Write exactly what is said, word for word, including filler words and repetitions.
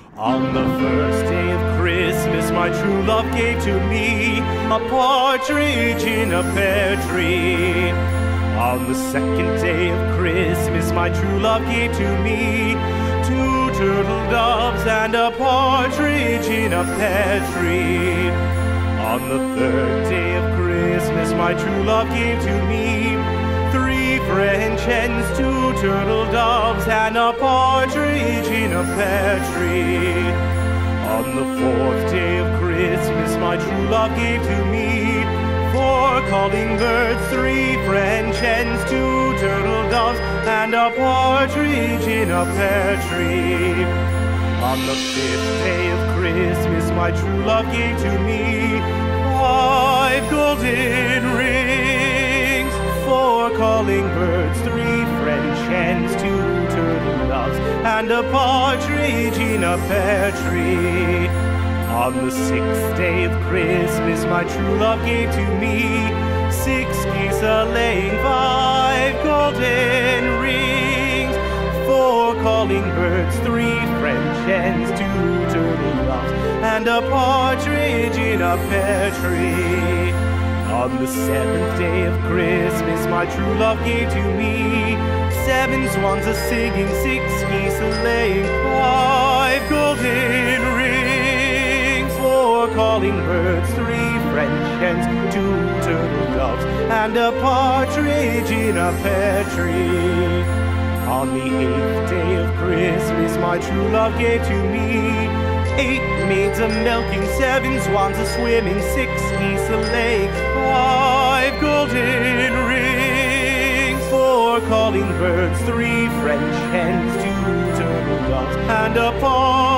On the first day of Christmas, my true love gave to me a partridge in a pear tree. On the second day of Christmas, my true love gave to me two turtle doves and a partridge in a pear tree. On the third day of Christmas, my true love gave to me three French hens, two turtle doves, and a partridge in a pear tree. On the fourth day of Christmas, my true love gave to me four calling birds, three French hens, two turtle doves, and a partridge in a pear tree. On the fifth day of Christmas, my true love gave to me five golden rings, four calling birds, three French hens, two turtle doves, and a partridge in a pear tree. On the sixth day of Christmas, my true love gave to me six geese a-laying, five golden rings, four calling birds, three French hens, two turtle doves, and a partridge in a pear tree. On the seventh day of Christmas, my true love gave to me seven swans a-singing, six geese a-laying, five golden rings, four calling birds, three French hens, two turtle doves, and a partridge in a pear tree. On the eighth day of Christmas, my true love gave to me eight maids a-milking, seven swans a-swimming, six geese a-laying, five golden rings, four calling birds, three French hens, two turtle doves, and a partridge